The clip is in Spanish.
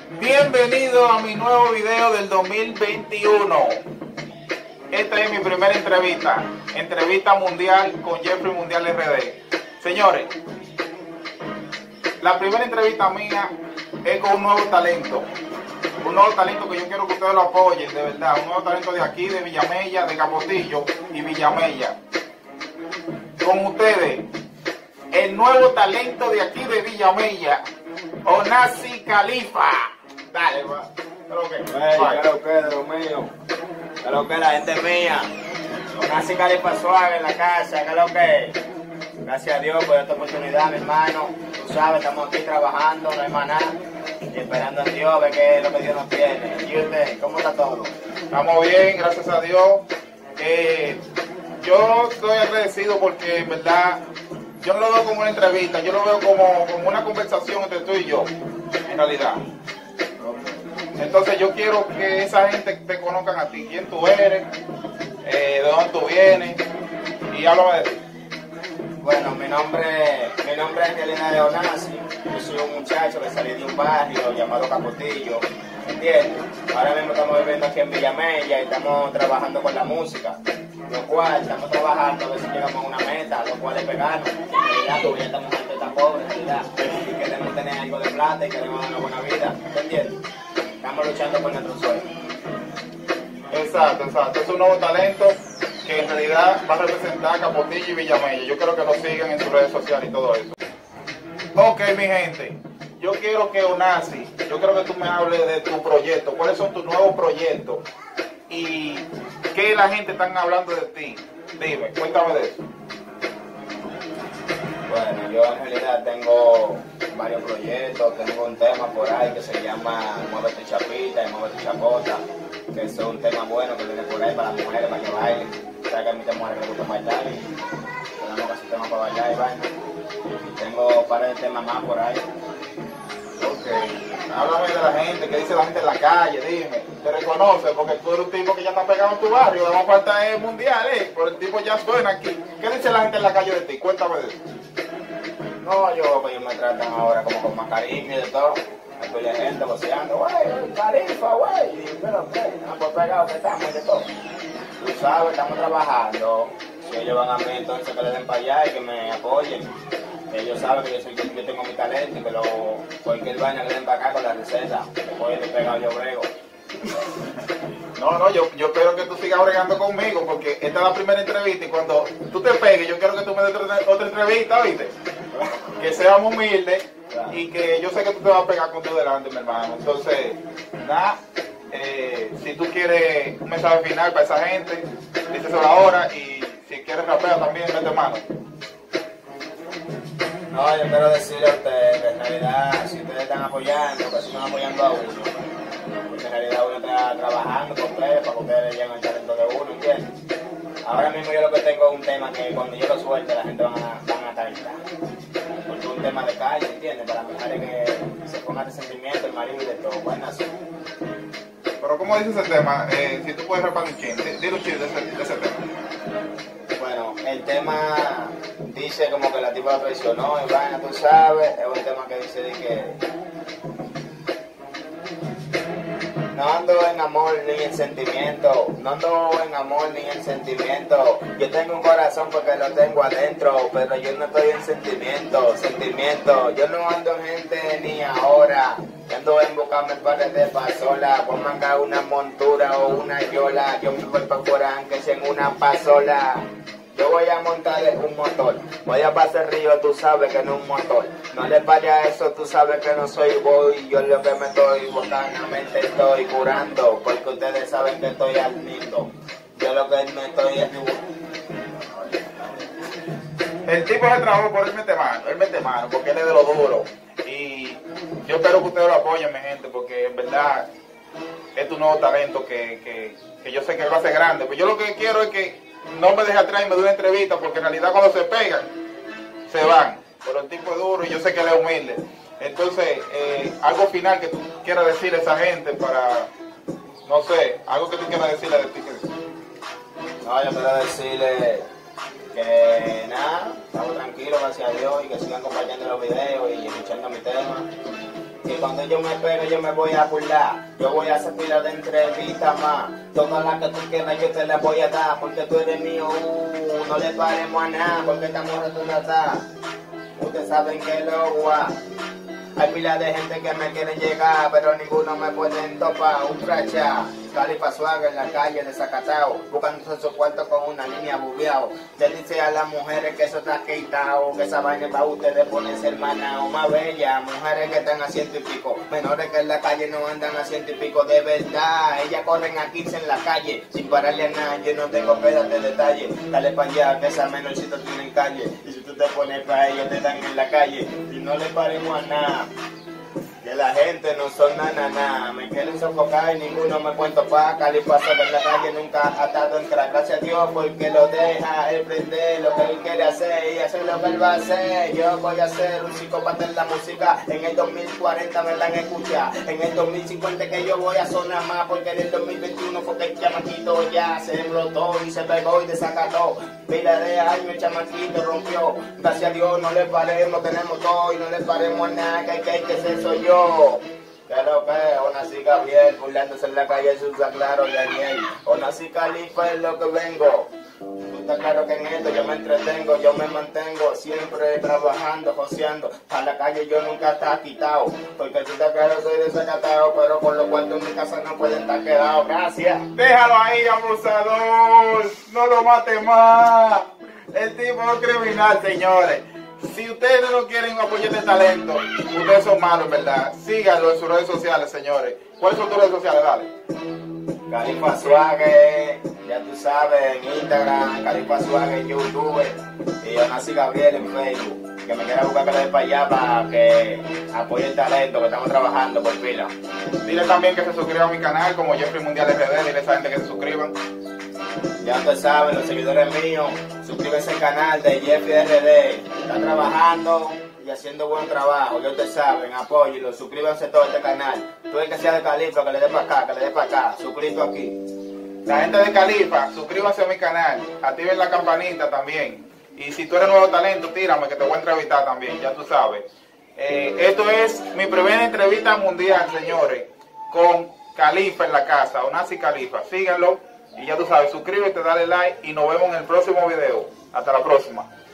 Bienvenido a mi nuevo video del 2021. Esta es mi primera entrevista mundial con Jeffrey Mundial RD. Señores, la primera entrevista mía es con un nuevo talento que yo quiero que ustedes lo apoyen, de verdad. Un nuevo talento de aquí, de Villamella, de Capotillo y Villamella. Con ustedes, el nuevo talento de aquí de Villamella, Onasi Khalifa. Dale, va. Creo que de lo mío. Creo que la gente mía. Onasi Khalifa suave en la casa. Creo que. Gracias a Dios por esta oportunidad, mi hermano. Tú sabes, estamos aquí trabajando, no hay más nada. Y esperando a Dios a ver qué es lo que Dios nos tiene. ¿Y usted? ¿Cómo está todo? Estamos bien, gracias a Dios. Yo estoy agradecido porque en verdad yo no lo veo como una entrevista, yo lo veo como una conversación entre tú y yo, en realidad. Entonces yo quiero que esa gente te conozcan a ti, quién tú eres, de dónde tú vienes, y háblame de ti. Bueno, mi nombre es Angelina de Onasi. Yo soy un muchacho que salí de un barrio llamado Capotillo, ¿entiendes? Ahora mismo estamos viviendo aquí en Villamella y estamos trabajando con la música, lo cual estamos trabajando a ver si llegamos a una meta, lo cual es pegarnos. En realidad, todavía estamos gente tan pobre, en realidad, y queremos tener algo de plata y queremos dar una buena vida, ¿te entiendes? Estamos luchando por nuestro sueño. Exacto. Es un nuevo talento que en realidad va a representar Capotillo y Villamella. Yo quiero que lo sigan en sus redes sociales y todo eso. Ok, mi gente, yo quiero que Onasi, yo quiero que tú me hables de tu proyecto. ¿Cuáles son tus nuevos proyectos? ¿Y qué la gente está hablando de ti? Dime, cuéntame de eso. Bueno, yo en realidad tengo varios proyectos, tengo un tema por ahí que se llama Mueve tu chapita y Mueve tu chapota, que es un tema bueno que viene por ahí para las mujeres, para que bailen. Sabes que a mí te mujeres que les gusta bailar y tenemos casi temas para bailar y vaina. Y tengo un par de temas más por ahí. Ok, háblame de la gente, ¿qué dice la gente en la calle? Dime, ¿te reconoce? Porque tú eres un tipo que ya está pegado en tu barrio, vamos a falta mundial, pero el tipo ya suena aquí. ¿Qué dice la gente en la calle de ti? Cuéntame de eso. No, ellos me tratan ahora como con más cariño y de todo. Hay de gente voceando, güey, Khalifa, güey. Y pero qué, pues pegado que estamos y de todo. Tú sabes, estamos trabajando. Si ellos van a mí, entonces que le den para allá y que me apoyen. Ellos saben que yo tengo mi talento y que cualquier vaina que le den para acá con la receta. Después estoy pegado yo brego. No, yo espero que tú sigas bregando conmigo porque esta es la primera entrevista y cuando tú te pegues yo quiero que tú me des otra entrevista, ¿viste? Que seamos humildes y que yo sé que tú te vas a pegar con tu delante, mi hermano. Entonces, nada, si tú quieres un mensaje final para esa gente, díselo ahora y si quieres rapear también, mete mano. No, yo quiero decirle a ustedes que en realidad, si ustedes están apoyando, que si están apoyando a uno, porque en realidad uno está trabajando con ustedes para que ustedes lleguen al talento de uno, ¿entiendes? Ahora mismo yo lo que tengo es un tema que cuando yo lo suelte la gente van a estar gritando. Porque es un tema de calle, ¿entiendes? Para mujeres que se pongan de sentimiento, el marido y de todo. Bueno, así. Pero ¿cómo dice ese tema? Si tú puedes rapar un chin, dile un chin de ese tema. Bueno, el tema dice como que la tipa la traicionó y vaina, tú sabes, es un tema que dice de que no ando en amor ni en sentimiento, no ando en amor ni en sentimiento. Yo tengo un corazón porque lo tengo adentro, pero yo no estoy en sentimiento. Yo no ando en gente ni ahora, yo ando en buscarme pares de pasola. Voy a mangar una montura o una yola, yo me voy para fuera aunque sea en una pasola. Yo voy a montar un motor, voy a pasar río, tú sabes que no es un motor. No le pare a eso, tú sabes que no soy boy. Yo lo que me estoy botanamente estoy curando, porque ustedes saben que estoy al lindo. Yo lo que me estoy es el tipo se trabajó por él mete mano, porque él es de lo duro. Y yo espero que ustedes lo apoyen, mi gente, porque en verdad es tu nuevo talento que yo sé que él va a ser grande. Pero yo lo que quiero es que no me deje atrás y me dé una entrevista, porque en realidad cuando se pegan, se van. Pero el tipo es duro y yo sé que él es humilde. Entonces, algo final que tú quieras decirle a esa gente para, no sé, algo que tú quieras decirle de ti. No, yo quiero decirle que nada, estamos tranquilos, gracias a Dios, y que sigan compartiendo los videos y escuchando mi tema. Y cuando yo me pegue yo me voy a burlar. Yo voy a hacer pila de entrevistas más. Todas las que tú quieras yo te las voy a dar. Porque tú eres mío, no le paremos a nada. Porque estamos retratados. Ustedes saben que lo guá. Hay pila de gente que me quieren llegar, pero ninguno me puede topar. Un fracha, Califa Suave en la calle de Zacatao, buscándose su cuarto con una línea bugueado. Le dice a las mujeres que eso está quitado, que esa vaina para ustedes ponerse hermana o más bella. Mujeres que están a 100 y pico, menores que en la calle no andan a 100 y pico de verdad. Ellas corren a 15 en la calle, sin pararle a nada, yo no tengo pedas de detalle. Dale para allá, que esa menorcita tienen calle. Y si tú te pones para ellos, te dan en la calle. Y no le paremos a nada. Que la gente no son nada, me quieren sofocar y ninguno me cuento pa' Califa Suave en la calle nunca ha estado en crack. Gracias a Dios porque lo deja él prender lo que él quiere hacer y hacer lo que él va a hacer. Yo voy a ser un psicópata en la música, en el 2040 me van a escuchar, en el 2050 que yo voy a sonar más, porque en el 2021 porque el chamaquito ya se explotó y se pegó y desacató. Pila de años el chamaquito rompió, gracias a Dios no le paremos, tenemos todo y no le paremos a nada, que ese soy yo. Que lo que, Onasí Gabriel, burlándose en la calle Susa Claro y Daniel. Onasí Califa es lo que vengo. Tú estás claro que en esto yo me entretengo, yo me mantengo siempre trabajando, joseando. A la calle yo nunca está quitado, porque tú estás claro soy desacatado, pero por lo cual en mi casa no pueden estar quedados. Gracias. Déjalo ahí, abusador. No lo mate más. El tipo es criminal, señores. Si ustedes no quieren apoyar este talento, ustedes son malos, ¿verdad? Síganlo en sus redes sociales, señores. ¿Cuáles son tus redes sociales? Dale. Califa Suave, ya tú sabes, en Instagram, Califa Suave en YouTube y Onasí Gabriel en Facebook. Que me quiera buscar que le dé para allá para que apoye el talento que estamos trabajando por pila. Dile también que se suscriban a mi canal como Jeffrey Mundial RD. Dile a esa gente que se suscriban. Ya ustedes saben, los seguidores míos, suscríbanse al canal de Jeffrey RD. Está trabajando y haciendo buen trabajo, ya ustedes saben, apóyenlo, suscríbanse a todo este canal. Tú el que sea de Califa, que le dé para acá, que le dé para acá, suscrito aquí. La gente de Califa, suscríbanse a mi canal, activen la campanita también. Y si tú eres nuevo talento, tírame que te voy a entrevistar también, ya tú sabes. Esto es mi primera entrevista mundial, señores, con Califa en la casa, Onasí Califa. Síganlo y ya tú sabes, suscríbete, dale like y nos vemos en el próximo video. Hasta la próxima.